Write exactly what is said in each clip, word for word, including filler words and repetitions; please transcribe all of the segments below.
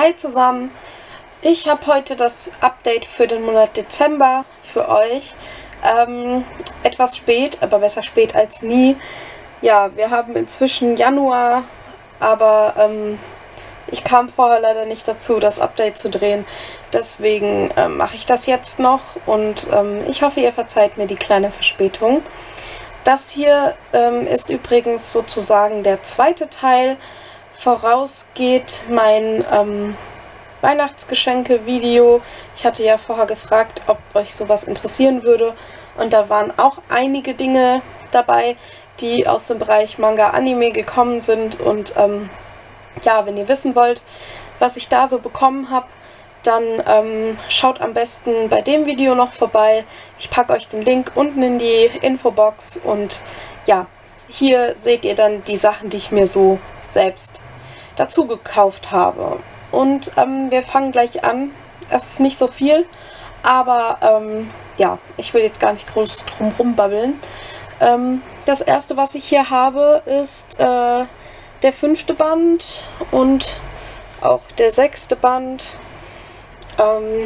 Hi zusammen, ich habe heute das Update für den Monat Dezember für euch. Ähm, etwas spät, aber besser spät als nie. Ja, wir haben inzwischen Januar, aber ähm, ich kam vorher leider nicht dazu, das Update zu drehen. Deswegen ähm, mache ich das jetzt noch und ähm, ich hoffe, ihr verzeiht mir die kleine Verspätung. Das hier ähm, ist übrigens sozusagen der zweite Teil. Vorausgeht mein ähm, Weihnachtsgeschenke-Video. Ich hatte ja vorher gefragt, ob euch sowas interessieren würde. Und da waren auch einige Dinge dabei, die aus dem Bereich Manga-Anime gekommen sind. Und ähm, ja, wenn ihr wissen wollt, was ich da so bekommen habe, dann ähm, schaut am besten bei dem Video noch vorbei. Ich packe euch den Link unten in die Infobox. Und ja, hier seht ihr dann die Sachen, die ich mir so selbst dazu gekauft habe. Und ähm, wir fangen gleich an. Es ist nicht so viel, aber ähm, ja, ich will jetzt gar nicht groß drum rumbabbeln. Ähm, das erste, was ich hier habe, ist äh, der fünfte Band und auch der sechste Band, ähm,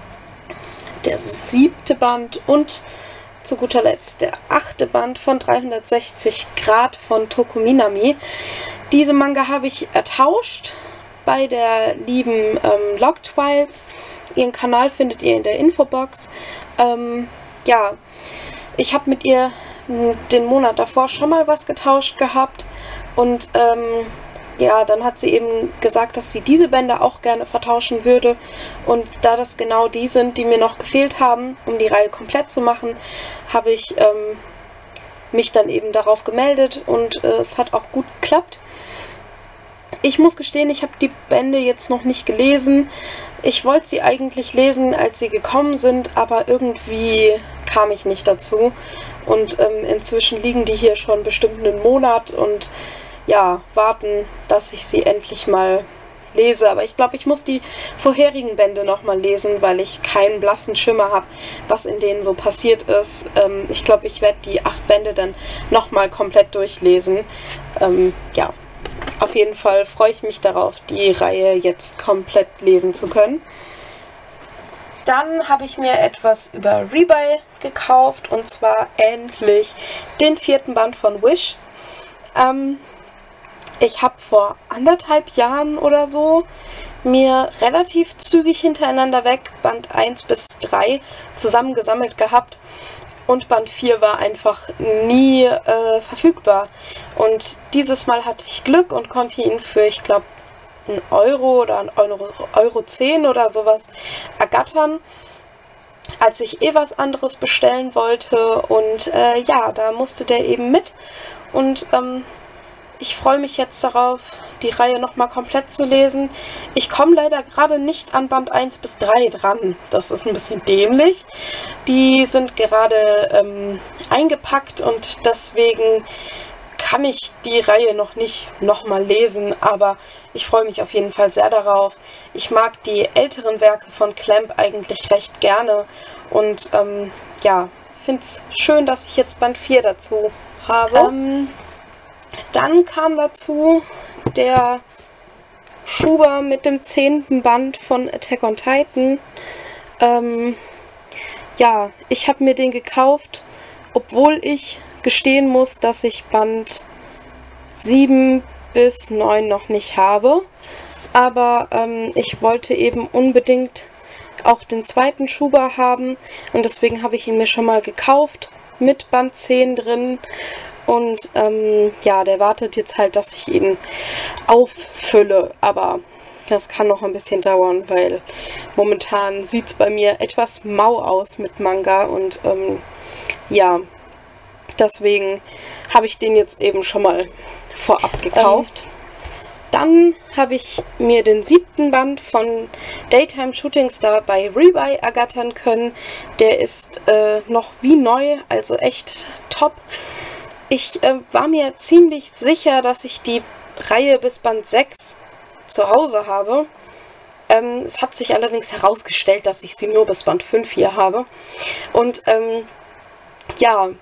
der siebte Band und zu guter Letzt der achte Band von dreihundertsechzig Grad von Tokuminami. Diese Manga habe ich ertauscht bei der lieben ähm, Logtwiles. Ihren Kanal findet ihr in der Infobox. Ähm, ja, ich habe mit ihr den Monat davor schon mal was getauscht gehabt und ähm, ja, dann hat sie eben gesagt, dass sie diese Bände auch gerne vertauschen würde, und da das genau die sind, die mir noch gefehlt haben, um die Reihe komplett zu machen, habe ich ähm, mich dann eben darauf gemeldet und äh, es hat auch gut geklappt. Ich muss gestehen, ich habe die Bände jetzt noch nicht gelesen. Ich wollte sie eigentlich lesen, als sie gekommen sind, aber irgendwie kam ich nicht dazu. Und ähm, inzwischen liegen die hier schon bestimmt einen Monat und ja, warten, dass ich sie endlich mal lese. Aber ich glaube, ich muss die vorherigen Bände nochmal lesen, weil ich keinen blassen Schimmer habe, was in denen so passiert ist. Ähm, ich glaube, ich werde die acht Bände dann nochmal komplett durchlesen. Ähm, ja. Auf jeden Fall freue ich mich darauf, die Reihe jetzt komplett lesen zu können. Dann habe ich mir etwas über Rebuy gekauft, und zwar endlich den vierten Band von Wish. Ähm, ich habe vor anderthalb Jahren oder so mir relativ zügig hintereinander weg Band eins bis drei zusammengesammelt gehabt. Und Band vier war einfach nie äh, verfügbar. Und dieses Mal hatte ich Glück und konnte ihn für, ich glaube, einen Euro oder einen Euro, Euro zehn oder sowas ergattern, als ich eh was anderes bestellen wollte. Und äh, ja, da musste der eben mit. Und ähm, ich freue mich jetzt darauf, die Reihe nochmal komplett zu lesen. Ich komme leider gerade nicht an Band eins bis drei dran. Das ist ein bisschen dämlich. Die sind gerade ähm, eingepackt und deswegen kann ich die Reihe noch nicht nochmal lesen, aber ich freue mich auf jeden Fall sehr darauf. Ich mag die älteren Werke von Clamp eigentlich recht gerne und ähm, ja, finde es schön, dass ich jetzt Band vier dazu habe. Ähm, Dann kam dazu der Schuber mit dem zehnten Band von Attack on Titan. Ähm, ja, ich habe mir den gekauft, obwohl ich gestehen muss, dass ich Band sieben bis neun noch nicht habe. Aber ähm, ich wollte eben unbedingt auch den zweiten Schuber haben und deswegen habe ich ihn mir schon mal gekauft mit Band zehn drin. Und ähm, ja, der wartet jetzt halt, dass ich ihn auffülle, aber das kann noch ein bisschen dauern, weil momentan sieht es bei mir etwas mau aus mit Manga und ähm, ja, deswegen habe ich den jetzt eben schon mal vorab gekauft. Ähm, dann habe ich mir den siebten Band von Daytime Shooting Star bei Rebuy ergattern können. Der ist äh, noch wie neu, also echt top. Ich äh, war mir ziemlich sicher, dass ich die Reihe bis Band sechs zu Hause habe. Ähm, es hat sich allerdings herausgestellt, dass ich sie nur bis Band fünf hier habe. Und ähm, ja,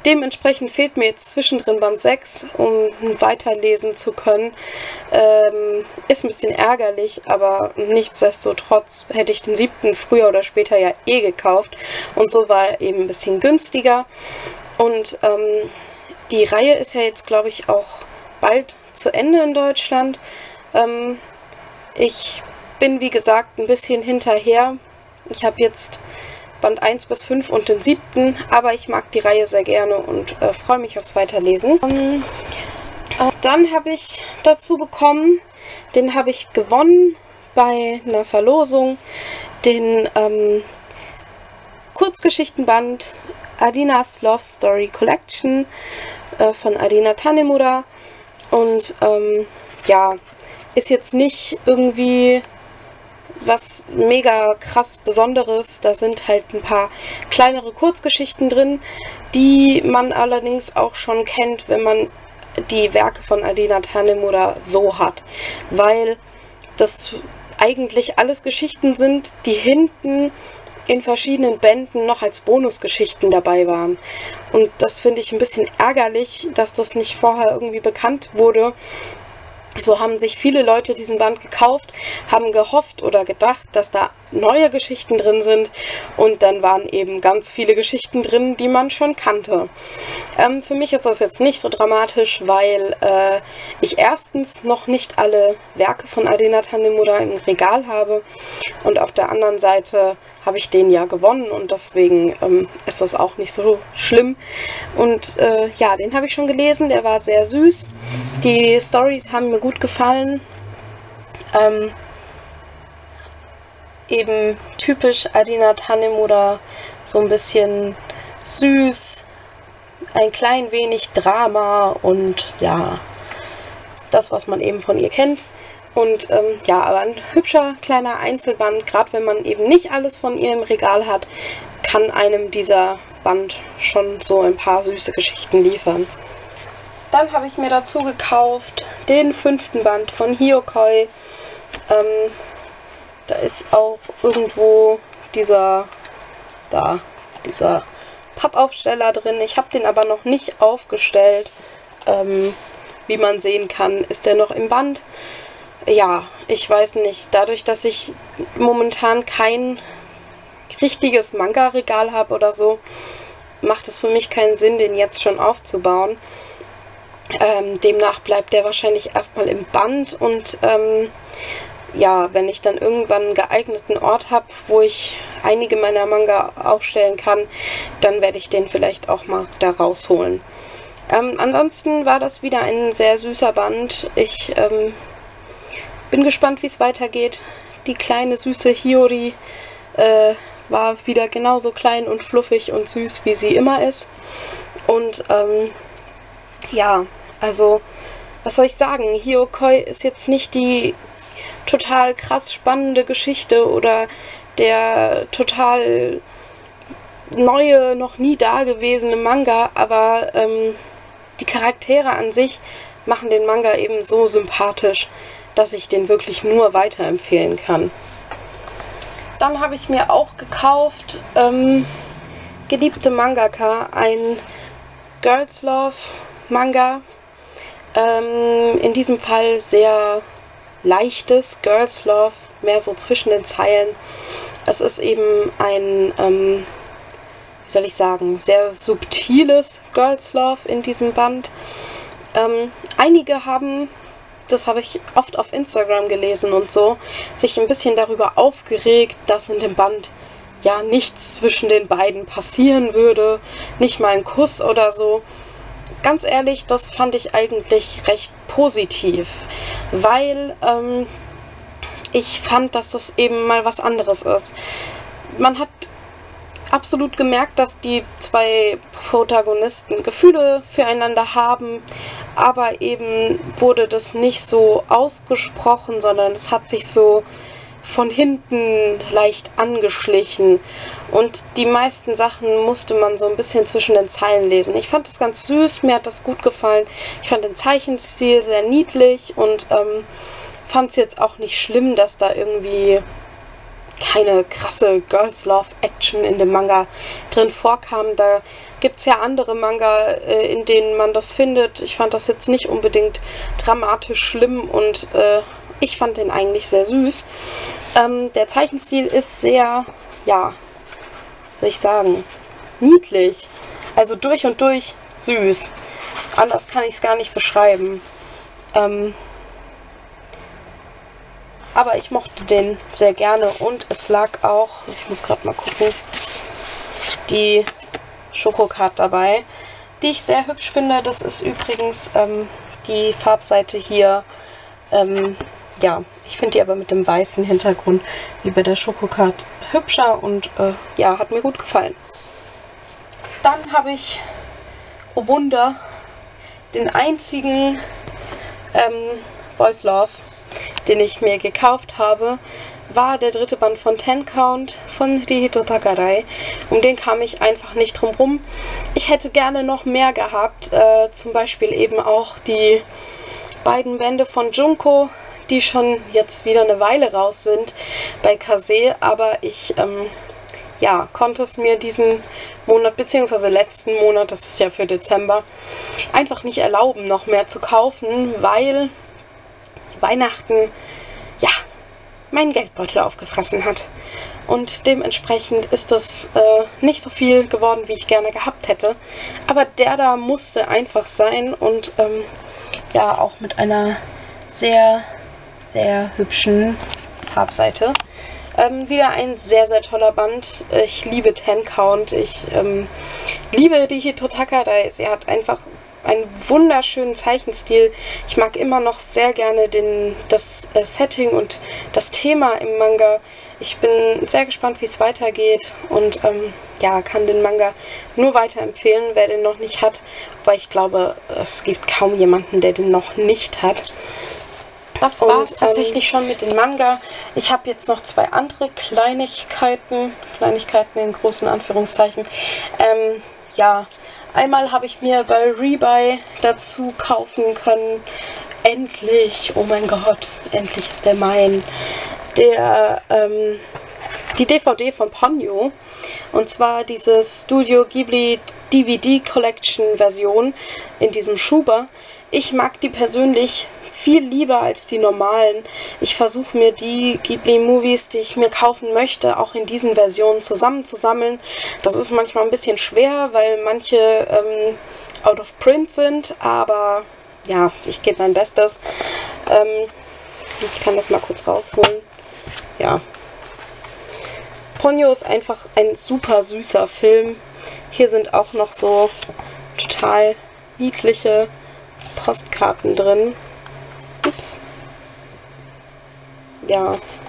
Dementsprechend fehlt mir jetzt zwischendrin Band sechs, um weiterlesen zu können. Ähm, ist ein bisschen ärgerlich, aber nichtsdestotrotz hätte ich den siebten früher oder später ja eh gekauft. Und so war er eben ein bisschen günstiger. Und ähm, die Reihe ist ja jetzt, glaube ich, auch bald zu Ende in Deutschland. Ähm, ich bin, wie gesagt, ein bisschen hinterher. Ich habe jetzt Band eins bis fünf und den siebten, aber ich mag die Reihe sehr gerne und äh, freue mich aufs Weiterlesen. Ähm, äh, dann habe ich dazu bekommen, den habe ich gewonnen bei einer Verlosung, den ähm, Kurzgeschichtenband Adina's Love Story Collection äh, von Adina Tanemura. Und ähm, ja, ist jetzt nicht irgendwie was mega krass Besonderes. Da sind halt ein paar kleinere Kurzgeschichten drin, die man allerdings auch schon kennt, wenn man die Werke von Adina Tanemura so hat. Weil das eigentlich alles Geschichten sind, die hinten in verschiedenen Bänden noch als Bonusgeschichten dabei waren. Und das finde ich ein bisschen ärgerlich, dass das nicht vorher irgendwie bekannt wurde. So haben sich viele Leute diesen Band gekauft, haben gehofft oder gedacht, dass da neue Geschichten drin sind, und dann waren eben ganz viele Geschichten drin, die man schon kannte. Ähm, für mich ist das jetzt nicht so dramatisch, weil äh, ich erstens noch nicht alle Werke von Adina Tanemura im Regal habe und auf der anderen Seite habe ich den ja gewonnen und deswegen ähm, ist das auch nicht so schlimm. Und äh, ja, den habe ich schon gelesen, der war sehr süß. Die Storys haben mir gut gefallen. Ähm, eben typisch Adina Tanemura, so ein bisschen süß, ein klein wenig Drama und ja, das, was man eben von ihr kennt. Und ähm, ja, aber ein hübscher kleiner Einzelband, gerade wenn man eben nicht alles von ihr im Regal hat, kann einem dieser Band schon so ein paar süße Geschichten liefern. Dann habe ich mir dazu gekauft den fünften Band von Hiyokoi. Ähm, da ist auch irgendwo dieser, da, dieser Pappaufsteller drin. Ich habe den aber noch nicht aufgestellt. Ähm, wie man sehen kann, ist der noch im Band. Ja, ich weiß nicht. Dadurch, dass ich momentan kein richtiges Manga-Regal habe oder so, macht es für mich keinen Sinn, den jetzt schon aufzubauen. Ähm, demnach bleibt der wahrscheinlich erstmal im Band und ähm, ja, wenn ich dann irgendwann einen geeigneten Ort habe, wo ich einige meiner Manga aufstellen kann, dann werde ich den vielleicht auch mal da rausholen. Ähm, ansonsten war das wieder ein sehr süßer Band. Ich ähm, bin gespannt, wie es weitergeht. Die kleine süße Hiyori äh, war wieder genauso klein und fluffig und süß, wie sie immer ist. Und ähm, ja, also, was soll ich sagen? Hiyokoi ist jetzt nicht die total krass spannende Geschichte oder der total neue, noch nie dagewesene Manga, aber ähm, die Charaktere an sich machen den Manga eben so sympathisch, dass ich den wirklich nur weiterempfehlen kann. Dann habe ich mir auch gekauft, ähm, Geliebte Mangaka, ein Girls Love Manga. Ähm, in diesem Fall sehr leichtes Girls Love, mehr so zwischen den Zeilen. Es ist eben ein, ähm, wie soll ich sagen, sehr subtiles Girls Love in diesem Band. Ähm, einige haben, das habe ich oft auf Instagram gelesen und so, sich ein bisschen darüber aufgeregt, dass in dem Band ja nichts zwischen den beiden passieren würde, nicht mal ein Kuss oder so. Ganz ehrlich, das fand ich eigentlich recht positiv, weil ähm, ich fand, dass das eben mal was anderes ist. Man hat absolut gemerkt, dass die zwei Protagonisten Gefühle füreinander haben, aber eben wurde das nicht so ausgesprochen, sondern es hat sich so von hinten leicht angeschlichen und die meisten Sachen musste man so ein bisschen zwischen den Zeilen lesen. Ich fand das ganz süß, mir hat das gut gefallen. Ich fand den Zeichenstil sehr niedlich und ähm, fand es jetzt auch nicht schlimm, dass da irgendwie keine krasse Girls Love Action in dem Manga drin vorkam. Da gibt es ja andere Manga, äh, in denen man das findet. Ich fand das jetzt nicht unbedingt dramatisch schlimm und äh, ich fand den eigentlich sehr süß. Ähm, der Zeichenstil ist sehr, ja, soll ich sagen, niedlich. Also durch und durch süß. Anders kann ich es gar nicht beschreiben. Ähm, aber ich mochte den sehr gerne und es lag auch, ich muss gerade mal gucken, die Schokocard dabei, die ich sehr hübsch finde. Das ist übrigens ähm, die Farbseite hier. Ähm, ja, ich finde die aber mit dem weißen Hintergrund wie bei der Schokocard hübscher und äh, ja, hat mir gut gefallen. Dann habe ich, oh Wunder, den einzigen ähm, Boys Love, den ich mir gekauft habe, war der dritte Band von Ten Count von Rihito Takarai. Um den kam ich einfach nicht drum rum. Ich hätte gerne noch mehr gehabt, äh, zum Beispiel eben auch die beiden Bände von Junko, die schon jetzt wieder eine Weile raus sind bei Kase, aber ich ähm, ja, konnte es mir diesen Monat, beziehungsweise letzten Monat, das ist ja für Dezember, einfach nicht erlauben, noch mehr zu kaufen, weil Weihnachten, ja, meinen Geldbeutel aufgefressen hat. Und dementsprechend ist das äh, nicht so viel geworden, wie ich gerne gehabt hätte. Aber der da musste einfach sein und ähm, ja, auch mit einer sehr, sehr hübschen Farbseite. Ähm, wieder ein sehr, sehr toller Band. Ich liebe Ten Count. Ich ähm, liebe die Rihito Takarai. Sie hat einfach einen wunderschönen Zeichenstil. Ich mag immer noch sehr gerne den, das äh, Setting und das Thema im Manga. Ich bin sehr gespannt, wie es weitergeht und ähm, ja, kann den Manga nur weiterempfehlen, wer den noch nicht hat. Weil ich glaube, es gibt kaum jemanden, der den noch nicht hat. Das war es tatsächlich ähm, schon mit dem Manga. Ich habe jetzt noch zwei andere Kleinigkeiten, Kleinigkeiten in großen Anführungszeichen. Ähm, ja, einmal habe ich mir bei Rebuy dazu kaufen können. Endlich, oh mein Gott, endlich ist der mein. Der, ähm, die D V D von Ponyo. Und zwar diese Studio Ghibli D V D Collection Version in diesem Schuber. Ich mag die persönlich viel lieber als die normalen. Ich versuche mir die Ghibli-Movies, die ich mir kaufen möchte, auch in diesen Versionen zusammenzusammeln. Das ist manchmal ein bisschen schwer, weil manche ähm, out of print sind, aber ja, ich gebe mein Bestes. Ähm, ich kann das mal kurz rausholen. Ja. Ponyo ist einfach ein super süßer Film. Hier sind auch noch so total niedliche Postkarten drin. Ups. Ja.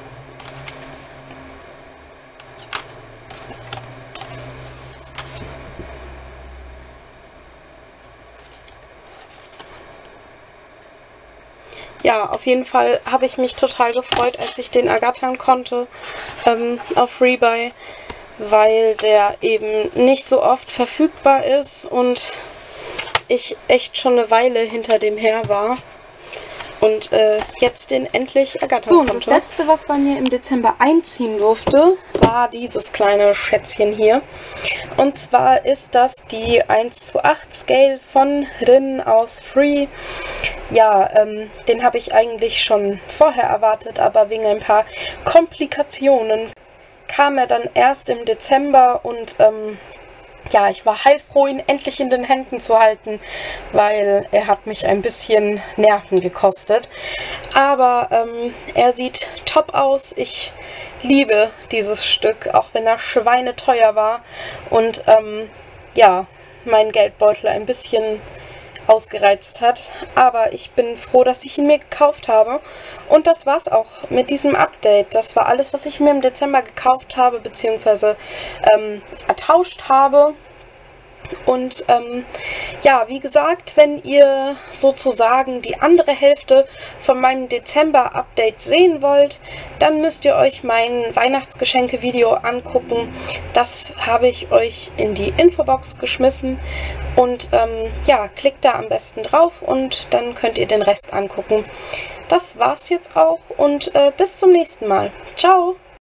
Ja, auf jeden Fall habe ich mich total gefreut, als ich den ergattern konnte ähm, auf Rebuy, weil der eben nicht so oft verfügbar ist und ich echt schon eine Weile hinter dem her war. Und äh, jetzt den endlich ergattern so, konnte. Und das letzte, was bei mir im Dezember einziehen durfte, war dieses kleine Schätzchen hier. Und zwar ist das die eins zu acht Scale von Rin aus Free. Ja, ähm, den habe ich eigentlich schon vorher erwartet, aber wegen ein paar Komplikationen kam er dann erst im Dezember und ähm, ja, ich war heilfroh, ihn endlich in den Händen zu halten, weil er hat mich ein bisschen Nerven gekostet. Aber ähm, er sieht top aus. Ich liebe dieses Stück, auch wenn er schweineteuer war und ähm, ja, meinen Geldbeutel ein bisschen ausgereizt hat. Aber ich bin froh, dass ich ihn mir gekauft habe. Und das war's auch mit diesem Update. Das war alles, was ich mir im Dezember gekauft habe, beziehungsweise ähm, ertauscht habe. Und ähm, ja, wie gesagt, wenn ihr sozusagen die andere Hälfte von meinem Dezember-Update sehen wollt, dann müsst ihr euch mein Weihnachtsgeschenke-Video angucken. Das habe ich euch in die Infobox geschmissen. Und ähm, ja, klickt da am besten drauf und dann könnt ihr den Rest angucken. Das war's jetzt auch und äh, bis zum nächsten Mal. Ciao!